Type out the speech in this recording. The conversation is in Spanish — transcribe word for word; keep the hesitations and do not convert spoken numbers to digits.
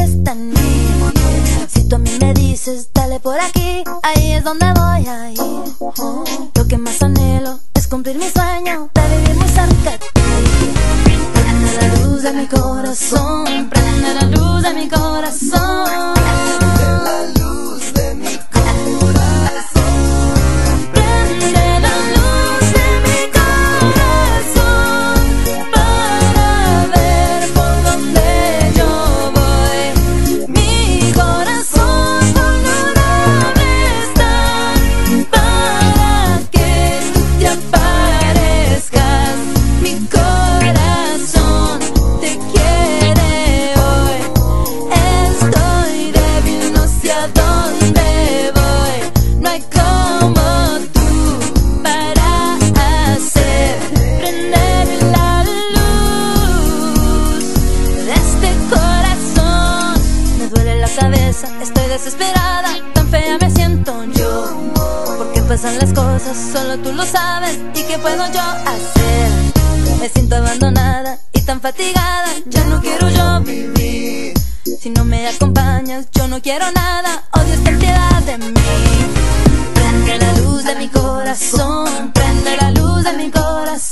que está en mí. Si tú a mí me dices, dale por aquí, ahí es donde voy a ir. Lo que más anhelo es cumplir mi sueño de vivir muy cerca de ti. Prende la luz de mi corazón, prende la luz de mi corazón. Prende la luz de mi corazón. Prende la luz de mi corazón para ver por dónde yo voy. Mi corazón vulnerable está para que te aparezcas. Mi corazón te quiere hoy. Estoy débil, no sé a dónde voy. No hay como tú para hacer prender la luz de este corazón. Me duele la cabeza, estoy desesperada, tan fea me siento yo. ¿Por qué pasan las cosas? Solo tú lo sabes. ¿Y qué puedo yo hacer? Me siento abandonada y tan fatigada, ya no quiero yo vivir. Si no me acompañas, yo no quiero nada. Oh Dios, ten piedad de mí. Prende la luz de mi corazón, prende la luz de mi corazón.